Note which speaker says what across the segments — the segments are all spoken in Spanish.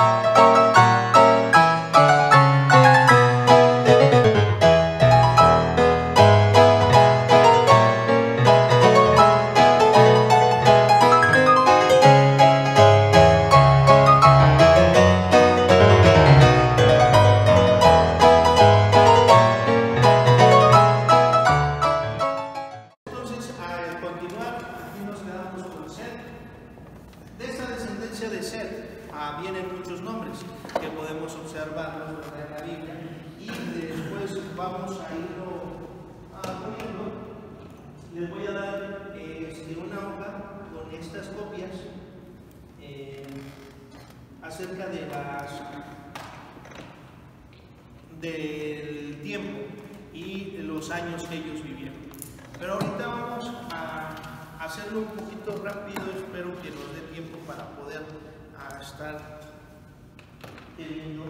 Speaker 1: Vienen muchos nombres que podemos observarlos en la Biblia y después vamos a irlo poniendo. Les voy a dar una hoja con estas copias acerca de del tiempo y los años que ellos vivieron. Pero ahorita vamos a hacerlo un poquito rápido, espero que nos dé tiempo para poder estar queriendo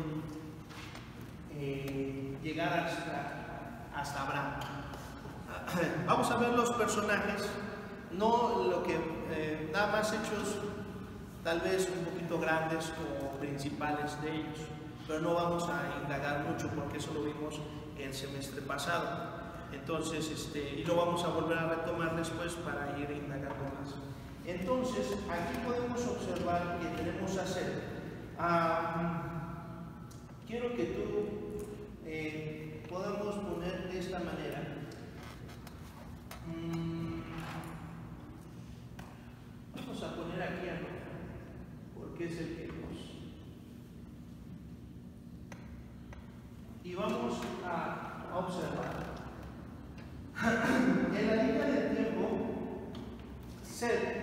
Speaker 1: llegar hasta Abraham. Vamos a ver los personajes, no lo que nada más hechos tal vez un poquito grandes o principales de ellos, pero no vamos a indagar mucho porque eso lo vimos el semestre pasado. Entonces, y lo vamos a volver a retomar después para ir indagando más. Entonces, aquí podemos observar que tenemos a Set. Quiero que tú podamos poner de esta manera. Vamos a poner aquí a Noé, porque es el que nos... Y vamos a observar. En la línea del tiempo, Set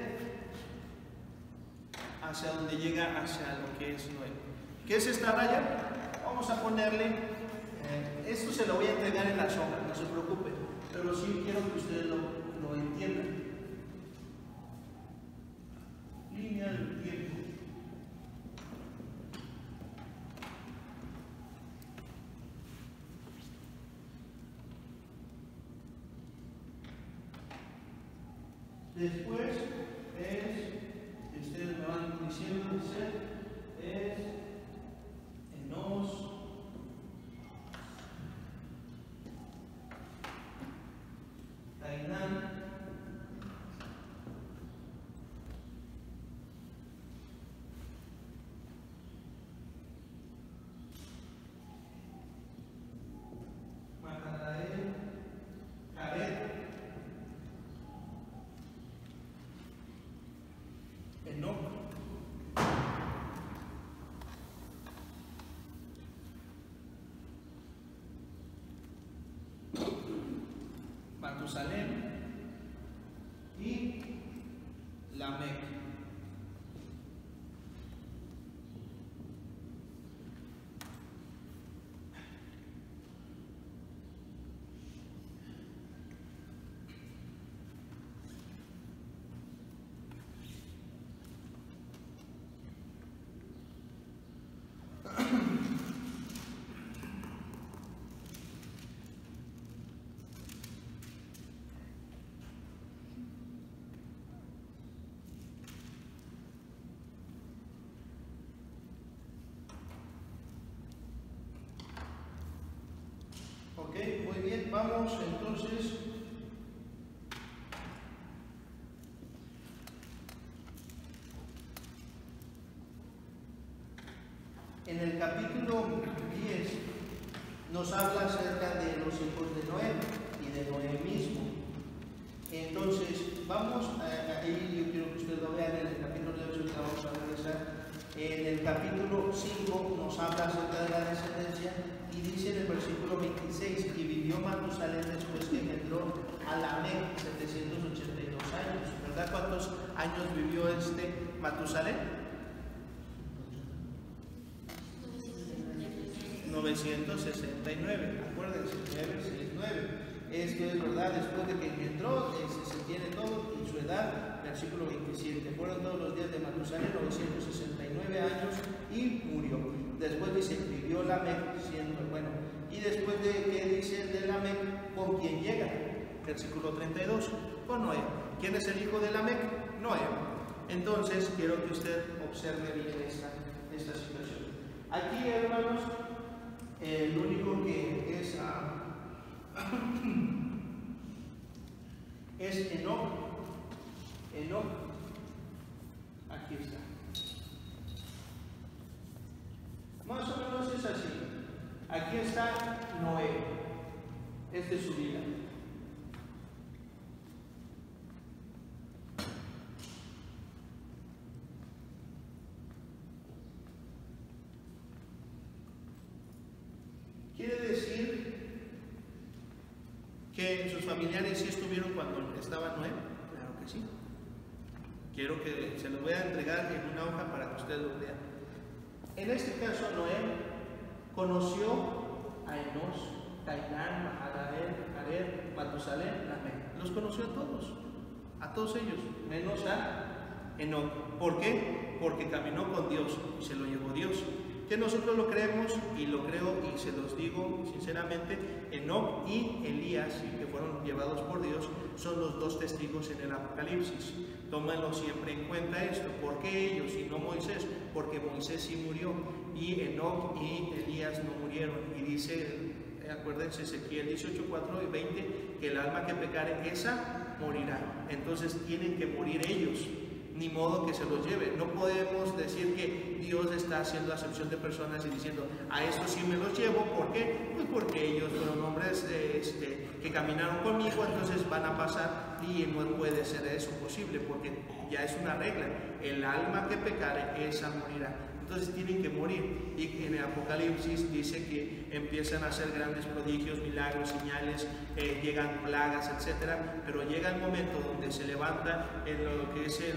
Speaker 1: hacia donde llega hacia lo que es Noé. ¿Qué es esta raya? Vamos a ponerle, esto se lo voy a entregar en la sombra, no se preocupen, pero sí quiero que ustedes lo entiendan. Línea del tiempo. Después ustedes me van diciendo que es Enos, Cainán, Mahalaleel, Jared, Enoc, Matusalén y Lamec. Ok, muy bien, vamos entonces en el capítulo 10 nos habla acerca de los hijos de Noé y de Noé mismo. Entonces vamos ahí, yo quiero que ustedes lo vean en el capítulo 8 que vamos a regresar. En el capítulo 5 nos habla acerca de la descendencia y dice en el versículo 26: y vivió Matusalén después que engendró a Lamec 782 años. ¿Verdad? ¿Cuántos años vivió Matusalén? 969. Acuérdense, 969. Esto es verdad, después de que engendró, se tiene todo, y su edad, versículo 27, fueron todos los días de Matusalén 969 años y murió. Después dice, vivió Lamec, y después de que dice de Lamec, ¿con quién llega? Versículo 32, con Noé. ¿Quién es el hijo de Lamec? Noé. Entonces, quiero que usted observe bien esta situación. Aquí, hermanos, el único que es Enoc. Enoc, aquí está. Más o menos es así. Aquí está Noé. Esta es su vida. Quiere decir que sus familiares sí estuvieron cuando estaba Noé. Claro que sí. Quiero que se los voy a entregar en una hoja para que ustedes lo vean. En este caso, Noé conoció a Enos, Cainán, Mahalalel, Jared, Matusalén, Lamec. Los conoció a todos ellos, menos a Enoc. ¿Por qué? Porque caminó con Dios y se lo llevó Dios. Que nosotros lo creemos, y lo creo y se los digo sinceramente, Enoc y Elías, que fueron llevados por Dios, son los dos testigos en el Apocalipsis. Tómenlo siempre en cuenta esto. ¿Por qué ellos y no Moisés? Porque Moisés sí murió y Enoc y Elías no murieron. Y dice, acuérdense, Ezequiel 18, 4 y 20, que el alma que pecare, esa morirá. Entonces tienen que morir ellos. Ni modo que se los lleve. No podemos decir que Dios está haciendo acepción de personas y diciendo, a estos sí me los llevo. ¿Por qué? Pues porque ellos fueron hombres que caminaron conmigo, entonces van a pasar, y no puede ser eso posible, porque ya es una regla. El alma que pecare, esa morirá. Entonces tienen que morir. Y en el Apocalipsis dice que empiezan a hacer grandes prodigios, milagros, señales, llegan plagas, etcétera. Pero llega el momento donde se levanta en lo que es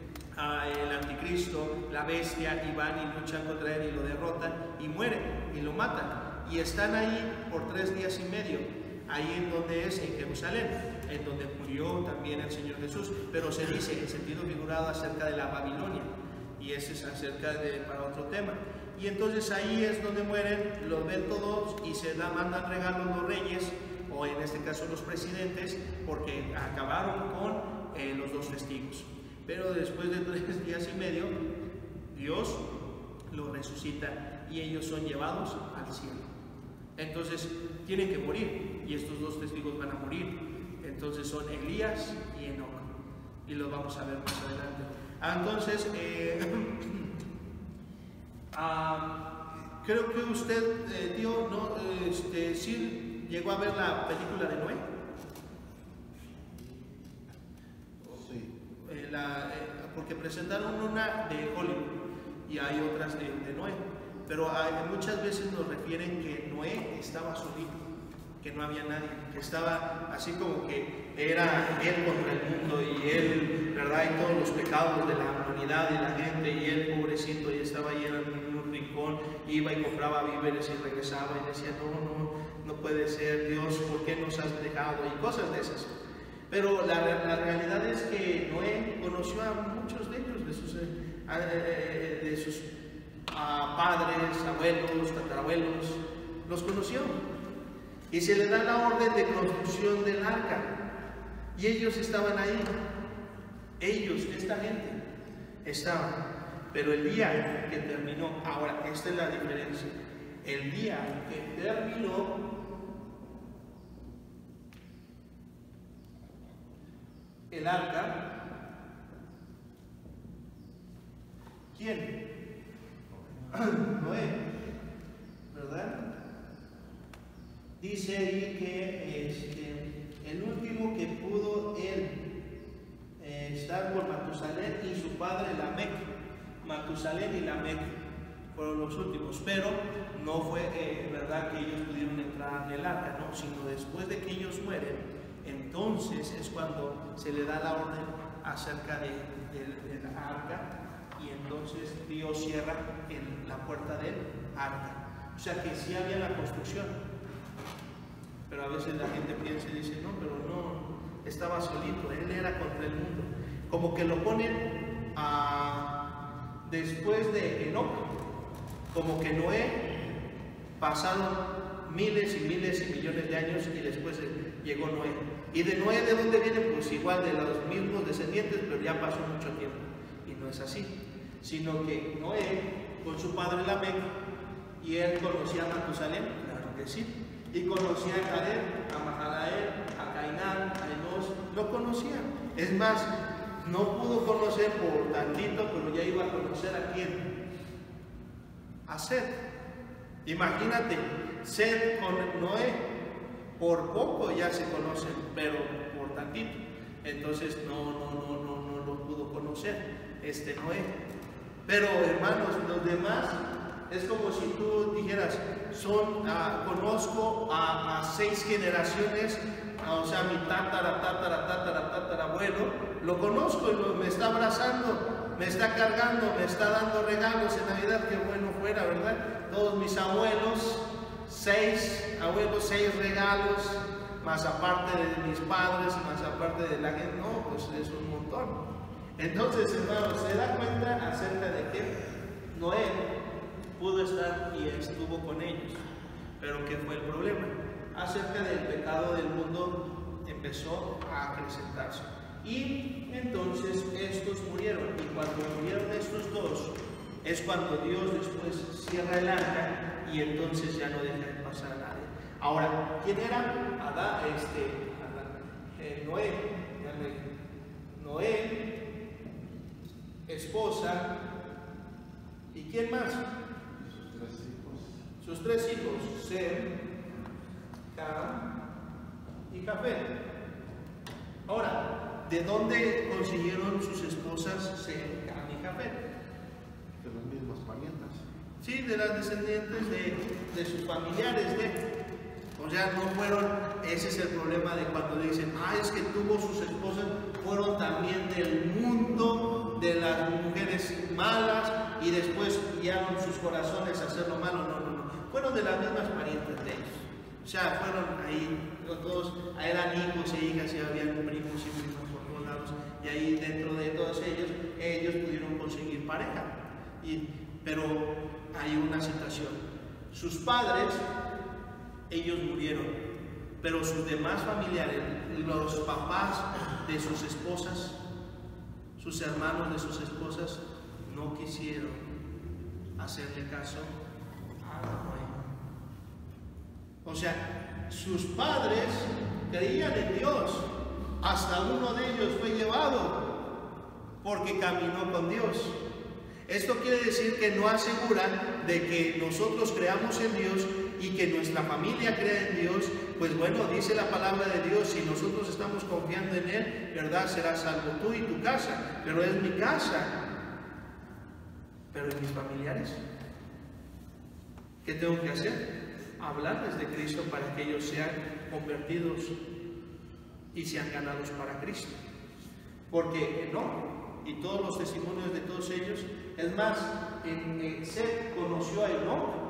Speaker 1: el anticristo, la bestia, y van y luchan contra él y lo derrotan y mueren y lo matan. Y están ahí por 3 días y medio, ahí en donde es, en Jerusalén, en donde murió también el Señor Jesús. Pero se dice en sentido figurado acerca de la Babilonia. Y ese es acerca para otro tema. Y entonces ahí es donde mueren, los ven todos y se mandan regalos los reyes, o en este caso los presidentes, porque acabaron con los dos testigos. Pero después de 3 días y medio, Dios los resucita y ellos son llevados al cielo. Entonces tienen que morir, y estos dos testigos van a morir. Entonces son Elías y Enoc, y los vamos a ver más adelante. Entonces, creo que usted, tío, ¿no? ¿Sí llegó a ver la película de Noé?
Speaker 2: Sí.
Speaker 1: Porque presentaron una de Hollywood y hay otras de Noé, pero muchas veces nos refieren que Noé estaba solito, que no había nadie, que estaba así como que era él contra el mundo, y él, ¿verdad? Y todos los pecados de la humanidad y la gente, y él, pobrecito, y estaba ahí en un rincón, iba y compraba víveres y regresaba y decía, no puede ser, Dios, ¿por qué nos has dejado? Y cosas de esas. Pero la realidad es que Noé conoció a muchos de ellos, de sus padres, abuelos, tatarabuelos, los conoció. Y se le da la orden de construcción del arca. Y ellos estaban ahí. Ellos, esta gente, estaban. Pero el día que terminó, ahora, esta es la diferencia. El día que terminó, el arca, ¿quién? Noé, ¿verdad? Dice ahí que el último que pudo él estar por Matusalén y su padre Lamec. Matusalén y Lamec fueron los últimos, pero no fue verdad que ellos pudieron entrar en el arca, no, sino después de que ellos mueren, entonces es cuando se le da la orden acerca de la arca, y entonces Dios cierra la puerta del arca. O sea que sí había la construcción. Pero a veces la gente piensa y dice, no, pero no, estaba solito, él era contra el mundo. Como que lo ponen después de Enoc, como que Noé, pasaron miles y miles y millones de años y después llegó Noé. ¿Y de Noé de dónde viene? Pues igual de los mismos descendientes, pero ya pasó mucho tiempo. Y no es así. sino que Noé con su padre Lamec, y él conocía a Matusalén, claro que sí, y conocía a Jared, a Mahalael, a Cainán, a Enos, lo conocía. Es más, no pudo conocer por tantito, pero ya iba a conocer a quién, a Set. Imagínate, Set con Noé, por poco ya se conocen, pero por tantito. Entonces no lo pudo conocer Noé. Pero hermanos, los demás es como si tú dijeras, conozco a 6 generaciones, o sea, mi tatarabuelo, lo conozco y me está abrazando, me está cargando, me está dando regalos en Navidad, qué bueno fuera, ¿verdad? Todos mis abuelos, 6 regalos, más aparte de mis padres, más aparte de la gente, no, pues es un montón. Entonces, hermanos, se da cuenta acerca de que Noé pudo estar y estuvo con ellos, pero ¿qué fue el problema? Acerca del pecado del mundo empezó a acrecentarse, y entonces estos murieron, y cuando murieron estos dos, es cuando Dios después cierra el arca, y entonces ya no deja de pasar a nadie. Ahora, ¿quién era? Noé, esposa, ¿y quién más? Sus tres hijos, Sem, Cam y Jafet. Ahora, ¿de dónde consiguieron sus esposas Sem, Cam y Jafet?
Speaker 2: De las mismas parientas.
Speaker 1: Sí, de las descendientes de sus familiares, o sea, no fueron, ese es el problema de cuando dicen, es que tuvo sus esposas, fueron también del mundo, de las mujeres malas, y después guiaron sus corazones a hacer lo malo. No, fueron de las mismas parientes de ellos. O sea, fueron ahí, todos eran hijos e hijas, y habían primos y primas por todos lados, y ahí dentro de todos ellos pudieron conseguir pareja. Pero hay una situación, sus padres, ellos murieron, pero sus demás familiares, los papás de sus esposas, sus hermanos de sus esposas, no quisieron hacerle caso a Noé. O sea, sus padres creían en Dios, hasta uno de ellos fue llevado porque caminó con Dios. Esto quiere decir que no asegura de que nosotros creamos en Dios y que nuestra familia crea en Dios. Pues bueno, dice la palabra de Dios, si nosotros estamos confiando en Él, ¿verdad? Serás salvo tú y tu casa. Pero es mi casa. Pero ¿y mis familiares? ¿Qué tengo que hacer? Hablarles de Cristo para que ellos sean convertidos y sean ganados para Cristo. Porque no, y todos los testimonios de todos ellos, es más, Set conoció a Enoc.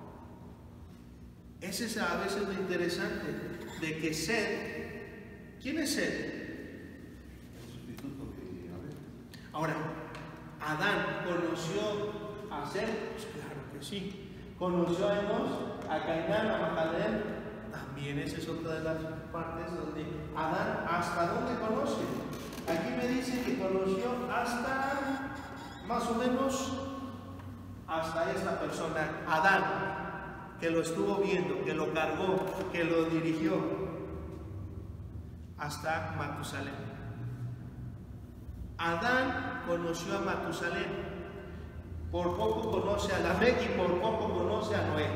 Speaker 1: Ese es a veces lo interesante, de que Set, ¿quién es Set?
Speaker 2: El sustituto de Abel.
Speaker 1: Ahora, ¿Adán conoció a Set? Pues claro que sí. ¿Conoció a Enos, a Cainán, a Mahalaleel? También esa es otra de las partes donde Adán, ¿hasta dónde conoce? Aquí me dice que conoció hasta, más o menos, hasta esta persona, Adán, que lo estuvo viendo, que lo cargó, que lo dirigió, hasta Matusalén. Adán conoció a Matusalén, por poco conoce a Lamec y por poco conoce a Noé.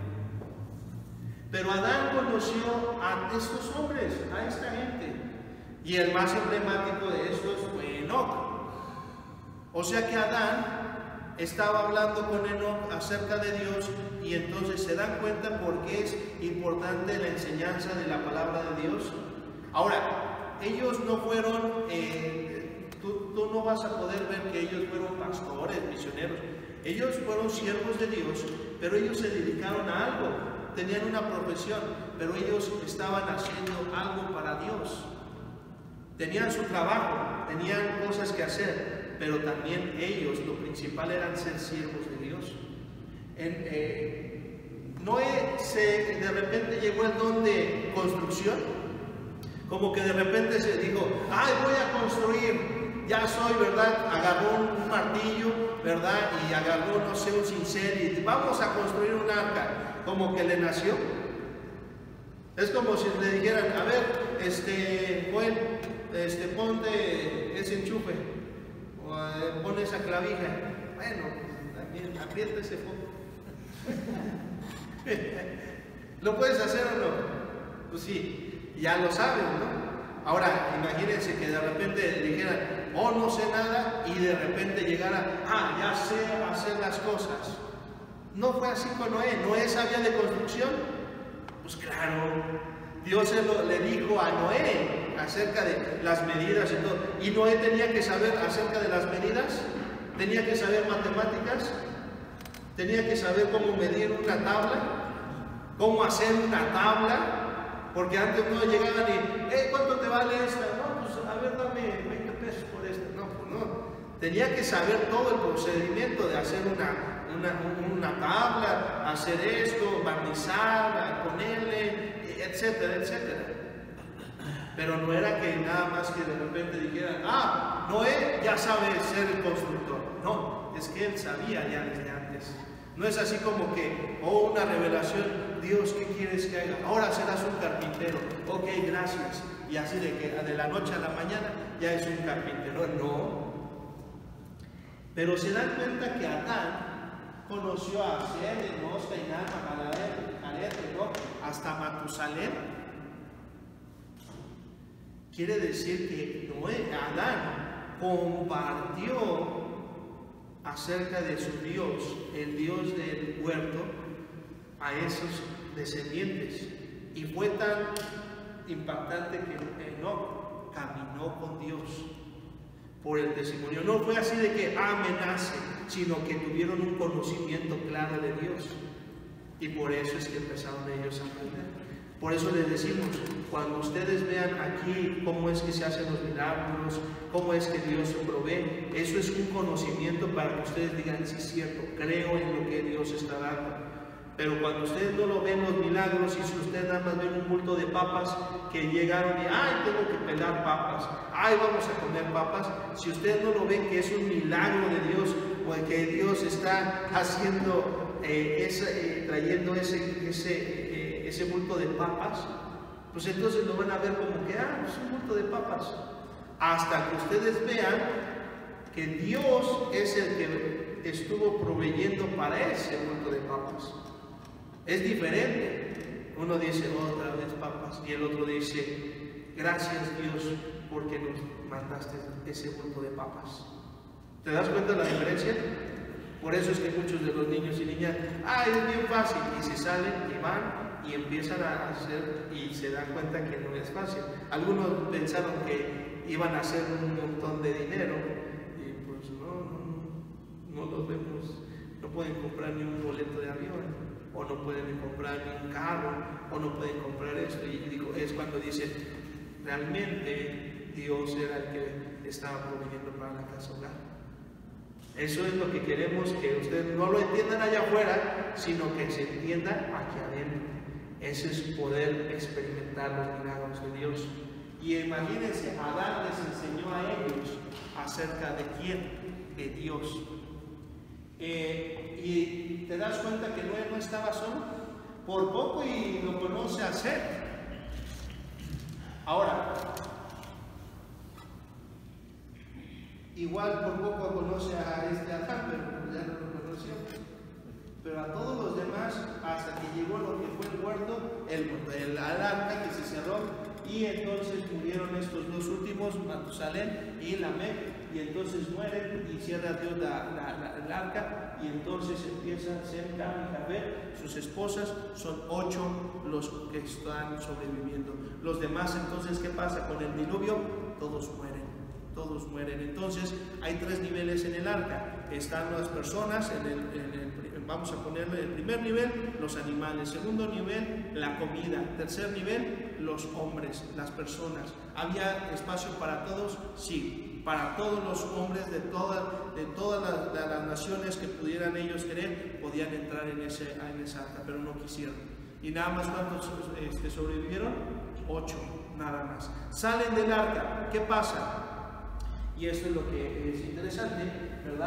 Speaker 1: Pero Adán conoció a estos hombres, a esta gente, y el más emblemático de estos fue Enoc. O sea que Adán estaba hablando con Enoc acerca de Dios, y entonces se dan cuenta por qué es importante la enseñanza de la palabra de Dios. Ahora, ellos no fueron, tú no vas a poder ver que ellos fueron pastores, misioneros. Ellos fueron siervos de Dios, pero ellos se dedicaron a algo, tenían una profesión, pero ellos estaban haciendo algo para Dios. Tenían su trabajo, tenían cosas que hacer, pero también ellos, lo principal eran ser siervos de Dios. Noé de repente llegó el don de construcción, como que de repente se dijo, voy a construir, ya soy, ¿verdad? Agarró un martillo, ¿verdad? Y agarró, no sé, un cincel y vamos a construir un arca, como que le nació. Es como si le dijeran, a ver, Joel, ponte ese enchufe, o pon esa clavija. Bueno, también aprieta ese foco. ¿Lo puedes hacer o no? Pues sí, ya lo saben, ¿no? Ahora, imagínense que de repente dijeran, oh, no sé nada, y de repente llegara, ya sé hacer las cosas. No fue así con Noé. ¿Noé sabía de construcción? Pues claro, Dios le dijo a Noé acerca de las medidas y todo. ¿Y Noé tenía que saber acerca de las medidas? ¿Tenía que saber matemáticas? ¿Tenía que saber cómo medir una tabla? ¿Cómo hacer una tabla? Porque antes no llegaban y, ¿cuánto te vale esta? No, pues a ver, dame 20 pesos por esta. No, pues no. Tenía que saber todo el procedimiento de hacer una tabla, hacer esto, barnizar, ponerle, etcétera, etcétera. Pero no era que nada más que de repente dijeran, Noé ya sabe ser el constructor. No, es que él sabía ya desde antes. No es así como que, una revelación, Dios, ¿qué quieres que haga? Ahora serás un carpintero. Ok, gracias. Y así de que de la noche a la mañana ya es un carpintero. No. Pero se dan cuenta que Adán conoció a Sed, Enos, Cainán, Mahalalel, ¿no? Hasta Matusalén. Quiere decir que Adán compartió acerca de su Dios, el Dios del huerto, a esos descendientes. Y fue tan impactante que Enoc caminó con Dios por el testimonio. No fue así de que me nace, sino que tuvieron un conocimiento claro de Dios. Y por eso es que empezaron ellos a aprender. Por eso les decimos, cuando ustedes vean aquí cómo es que se hacen los milagros, cómo es que Dios provee, eso es un conocimiento para que ustedes digan, sí es cierto, creo en lo que Dios está dando. Pero cuando ustedes no lo ven los milagros, y si ustedes nada más ven un bulto de papas que llegaron y, tengo que pelar papas, vamos a comer papas, si ustedes no lo ven que es un milagro de Dios, o que Dios está haciendo, trayendo ese bulto de papas, pues entonces lo van a ver como que, es un bulto de papas. Hasta que ustedes vean que Dios es el que estuvo proveyendo para ese bulto de papas. Es diferente. Uno dice, otra vez papas, y el otro dice, gracias Dios porque nos mandaste ese bulto de papas. ¿Te das cuenta de la diferencia? Por eso es que muchos de los niños y niñas, es bien fácil, y se salen y van y empiezan a hacer y se dan cuenta que no es fácil. Algunos pensaron que iban a hacer un montón de dinero y pues no los vemos. No pueden comprar ni un boleto de avión, o no pueden comprar ni un carro, o no pueden comprar esto. Y digo, es cuando dicen, realmente Dios era el que estaba proveyendo para la casa hogar. Eso es lo que queremos que ustedes no lo entiendan allá afuera, sino que se entienda aquí adentro. Eso es poder experimentar los milagros de Dios. Y imagínense, Adán les enseñó a ellos acerca de quién, de Dios. Y te das cuenta que Noé no estaba solo, por poco y lo conoce a Seth. Ahora, igual por poco conoce a Adán, pero ya no lo conoció. Pero a todos los demás, hasta que llegó lo que fue el huerto, el arca que se cerró, y entonces murieron estos dos últimos, Matusalén y Lamec, y entonces mueren y cierra Dios el arca, y entonces empiezan Sem, Cam y Jafet, sus esposas. Son 8 los que están sobreviviendo. Los demás, entonces, ¿qué pasa con el diluvio? Todos mueren. Todos mueren. Entonces hay 3 niveles en el arca. Están las personas, vamos a ponerle el primer nivel, los animales. Segundo nivel, la comida. Tercer nivel, los hombres, las personas. ¿Había espacio para todos? Sí, para todos los hombres de todas las naciones que pudieran ellos querer, podían entrar en esa arca, pero no quisieron. Y nada más, ¿cuántos sobrevivieron? 8, nada más. Salen del arca. ¿Qué pasa? Y esto es lo que es interesante, ¿verdad?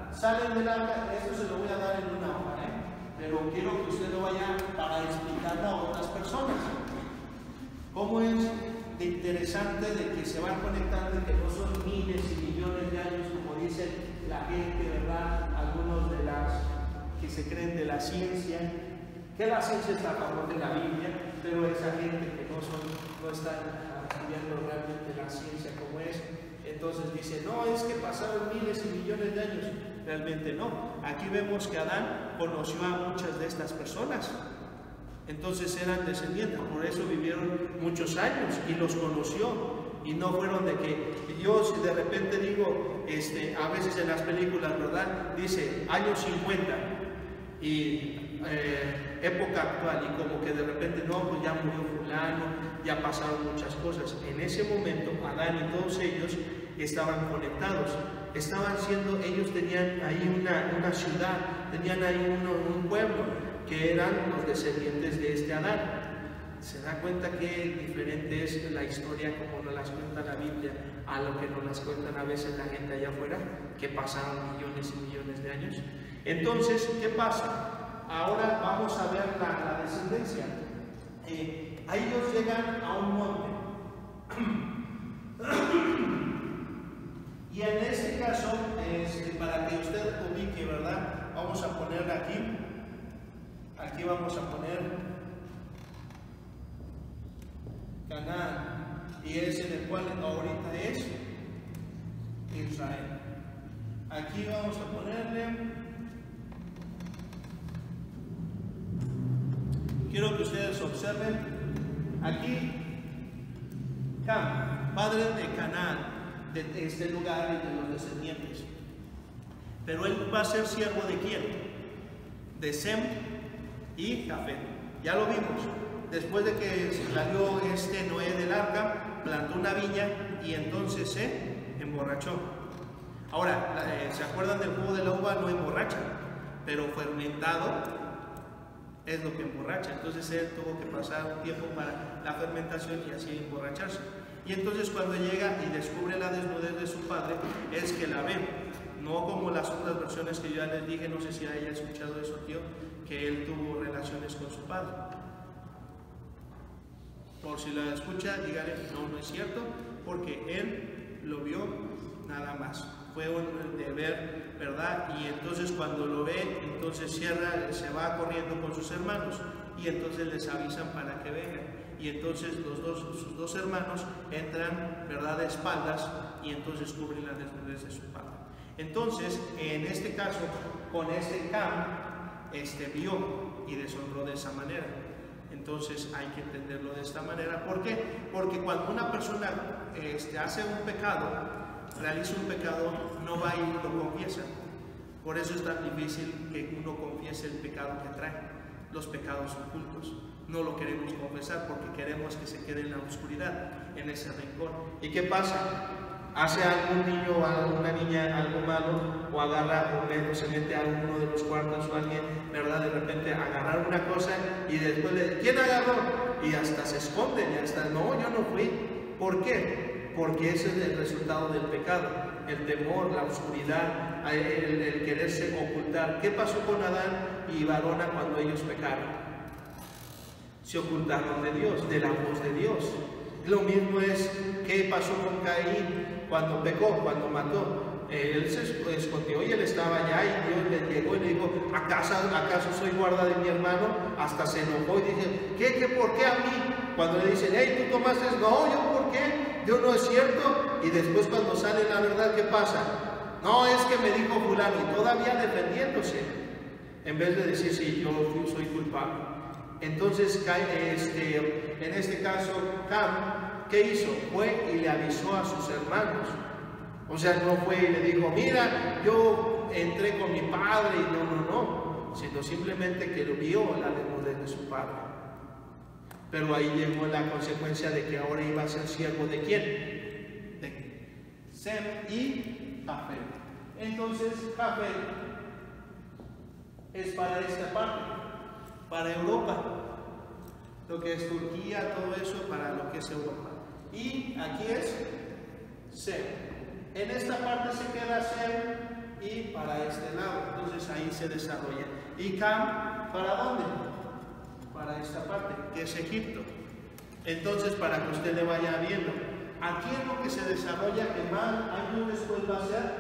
Speaker 1: salen del arca. Esto se lo voy a dar en una hoja, pero quiero que usted lo vaya para explicarlo a otras personas. Cómo es de interesante de que se van conectando y que no son miles y millones de años, como dice la gente, ¿verdad? Algunos de las que se creen de la ciencia, que la ciencia está a favor de la Biblia, pero esa gente que no están estudiando realmente la ciencia como es, entonces dice, no, es que pasaron miles y millones de años. Realmente no. Aquí vemos que Adán conoció a muchas de estas personas. Entonces eran descendientes, por eso vivieron muchos años y los conoció. Y no fueron de que yo, si de repente digo, a veces en las películas, ¿verdad? Dice años 50 y época actual, y como que de repente, no, pues ya murió fulano, ya pasaron muchas cosas. En ese momento, Adán y todos ellos estaban conectados, ellos tenían ahí una ciudad, tenían ahí un pueblo, que eran los descendientes de este Adán. Se da cuenta que diferente es la historia como nos las cuenta la Biblia a lo que nos las cuentan a veces la gente allá afuera, que pasaron millones y millones de años. Entonces, ¿qué pasa? Ahora vamos a ver la descendencia. Ahí ellos llegan a un monte. Y en este caso, para que usted ubique, ¿verdad? Vamos a poner aquí vamos a poner Canaán, y es en el cual ahorita es Israel. Aquí vamos a ponerle, quiero que ustedes observen, aquí Cam, padre de Canaán, de este lugar y de los descendientes. Pero él va a ser siervo de ¿quién? De Sem y Jafet. Ya lo vimos. Después de que salió Noé del arca, plantó una viña y entonces se emborrachó. Ahora, ¿se acuerdan del jugo de la uva? No emborracha, pero fermentado es lo que emborracha. Entonces él tuvo que pasar un tiempo para la fermentación y así emborracharse. Y entonces cuando llega y descubre la desnudez de su padre, es que la ve. No como las otras versiones que yo ya les dije, no sé si haya escuchado eso, tío, que él tuvo relaciones con su padre. Por si la escucha, dígale, no es cierto, porque él lo vio nada más. Fue un deber, ¿verdad? Y entonces cuando lo ve, entonces se va corriendo con sus hermanos y entonces les avisan para que vengan. Y entonces sus dos hermanos entran, ¿verdad?, de espaldas y entonces cubren la desnudez de su padre. Entonces, en este caso, con Cam, vio y deshonró de esa manera. Entonces hay que entenderlo de esta manera. ¿Por qué? Porque cuando una persona hace un pecado, realiza un pecado, no va y lo confiesa. Por eso es tan difícil que uno confiese el pecado que trae, los pecados ocultos. No lo queremos confesar porque queremos que se quede en la oscuridad, en ese rincón. ¿Y qué pasa? Hace algún niño o alguna niña algo malo, o agarra o se mete a uno de los cuartos o alguien, ¿verdad? De repente agarrar una cosa y después ¿quién agarró? Y hasta se esconden, y hasta, no, yo no fui. ¿Por qué? Porque ese es el resultado del pecado, el temor, la oscuridad, el quererse ocultar. ¿Qué pasó con Adán y Varona cuando ellos pecaron? Se ocultaron de Dios, de la voz de Dios. Lo mismo es que pasó con Caín cuando pecó, cuando mató. Él se escondió y él estaba allá y Dios le llegó y le dijo, ¿acaso soy guarda de mi hermano? Hasta se enojó y dice, ¿por qué a mí? Cuando le dicen, hey, tú tomaste, no, ¿yo por qué? Yo no es cierto. Y después cuando sale la verdad, ¿qué pasa? No, es que me dijo fulano, y todavía defendiéndose, en vez de decir, sí, yo soy culpable. Entonces, en este caso, Cam, ¿qué hizo? Fue y le avisó a sus hermanos. O sea, no fue y le dijo, mira, yo entré con mi padre, y no, sino simplemente que vio la desnudez de su padre. Pero ahí llegó la consecuencia de que ahora iba a ser siervo de ¿quién? De Sem y Jafet. Entonces, Jafet es para esta parte, para Europa, lo que es Turquía, todo eso para lo que es Europa. Y aquí es Sem. En esta parte se queda Sem y para este lado. Entonces ahí se desarrolla. Y Cam, ¿para dónde? Para esta parte, que es Egipto. Entonces, para que usted le vaya viendo, aquí es lo que se desarrolla, que más años después va a ser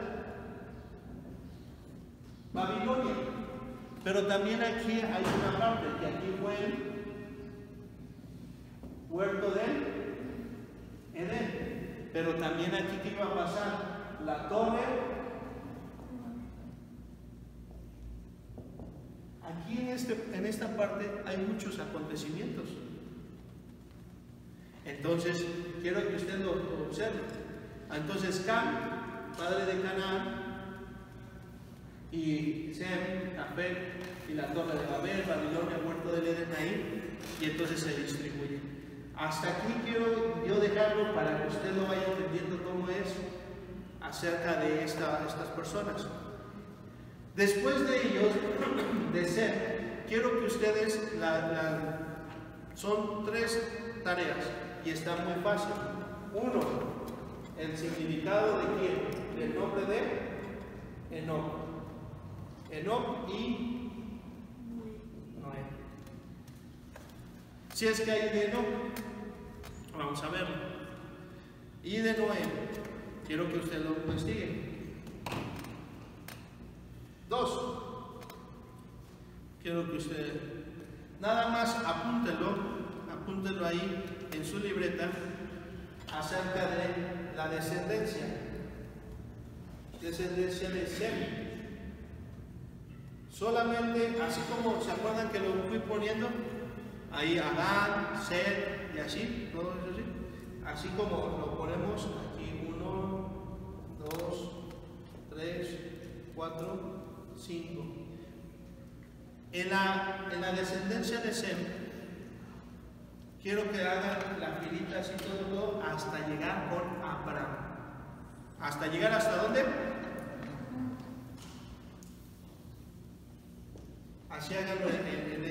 Speaker 1: Babilonia. Pero también aquí hay una parte, que aquí fue el huerto de Edén. Pero también aquí, ¿qué iba a pasar? La torre. Aquí en esta parte hay muchos acontecimientos. Entonces, quiero que usted lo observe. Entonces, Cam, padre de Canaán, y Sem, Jafet, y la torre de Babel, Babilonia, huerto del Edén ahí, y entonces se distribuye. Hasta aquí quiero yo dejarlo para que usted lo vaya entendiendo cómo es acerca de estas personas. Después de ellos, de Sem, quiero que ustedes, son 3 tareas y está muy fácil. 1, el significado de quién, del nombre de Enoc. Enoc y Noé. Si es que hay de Enoc, vamos a verlo. Y de Noé, quiero que usted lo investigue. 2, quiero que usted nada más apúntelo ahí en su libreta acerca de la descendencia de Sem. Solamente, así como se acuerdan que lo fui poniendo ahí, Adán, Set y así, todo eso así, así como lo ponemos aquí, 1, 2, 3, 4, 5. En la descendencia de Sem, quiero que hagan la filita así todo hasta llegar con Abraham. ¿Hasta llegar hasta dónde? Así háganlo en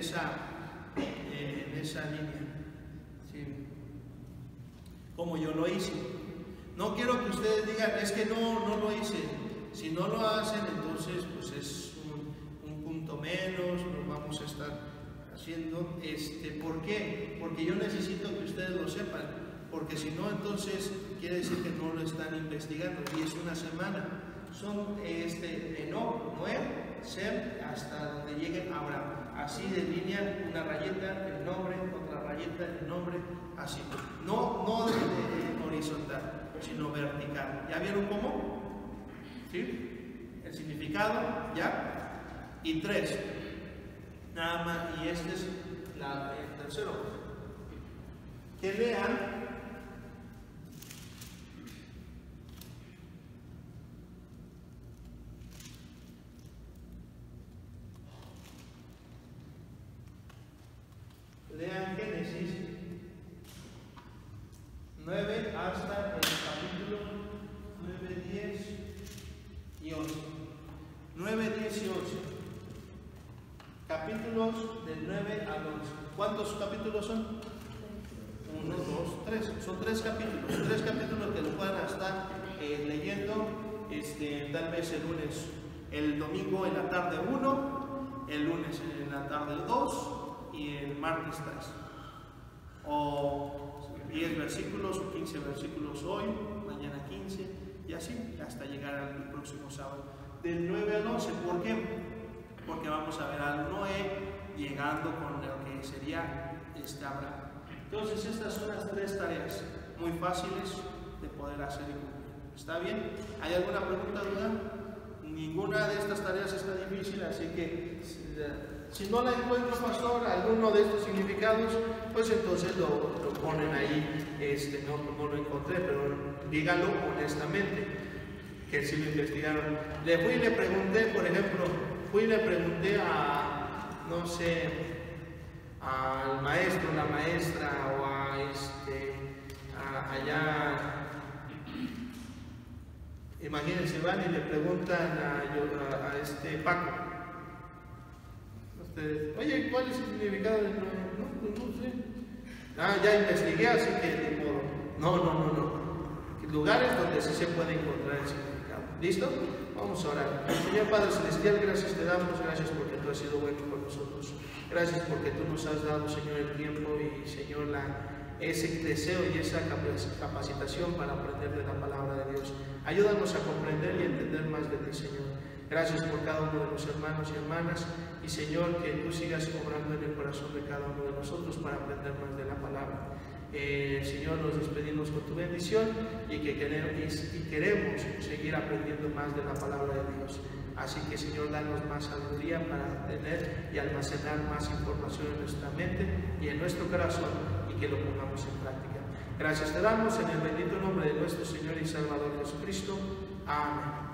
Speaker 1: esa línea. ¿Sí? Como yo lo hice. No quiero que ustedes digan, es que no lo hice. Si no lo hacen, entonces pues es un punto menos, lo vamos a estar haciendo. ¿Por qué? Porque yo necesito que ustedes lo sepan, porque si no, entonces quiere decir que no lo están investigando. Y es una semana. Son Enoc, Noé, Sem, hasta donde lleguen Abraham. Así delinean una rayeta, el nombre, otra rayeta, el nombre, así. No horizontal, sino vertical. ¿Ya vieron cómo? ¿Sí? El significado, ¿ya? Y 3. Nada más, y este es el tercero. Que lean Génesis 9 hasta el capítulo 9, 10 y 11. 9, 10 y 11. Capítulos del 9 al 11. ¿Cuántos capítulos son? 1, 2, 3. Son 3 capítulos. 3 capítulos que lo puedan estar leyendo tal vez el lunes. El domingo en la tarde 1, el lunes en la tarde 2 y el martes 3. O 10 versículos o 15 versículos hoy, mañana 15 y así hasta llegar al próximo sábado. Del 9 al 11, ¿por qué? Porque vamos a ver al Noé llegando con lo que sería Abraham. Entonces estas son las 3 tareas muy fáciles de poder hacer y cumplir. ¿Está bien? ¿Hay alguna pregunta, duda? Ninguna de estas tareas está difícil, así que si no la encuentro, pastor, alguno de estos significados, pues entonces lo ponen ahí. No lo encontré, pero díganlo honestamente, que si lo investigaron. Le fui y le pregunté, por ejemplo, no sé, al maestro, la maestra, o allá. Imagínense, van y le preguntan a Paco. Oye, ¿cuál es el significado del nombre? No, pues no sé. Ya investigué, así que no. Lugares donde sí se puede encontrar el significado. ¿Listo? Vamos a orar. Señor Padre Celestial, gracias te damos, gracias porque tú has sido bueno con nosotros. Gracias porque tú nos has dado, Señor, el tiempo y, Señor, ese deseo y esa capacitación para aprender de la palabra de Dios. Ayúdanos a comprender y entender más de ti, Señor. Gracias por cada uno de los hermanos y hermanas. Y, Señor, que tú sigas obrando en el corazón de cada uno de nosotros para aprender más de la palabra. Señor, nos despedimos con tu bendición y queremos seguir aprendiendo más de la palabra de Dios. Así que, Señor, danos más sabiduría para tener y almacenar más información en nuestra mente y en nuestro corazón, y que lo pongamos en práctica. Gracias te damos en el bendito nombre de nuestro Señor y Salvador Jesucristo. Amén.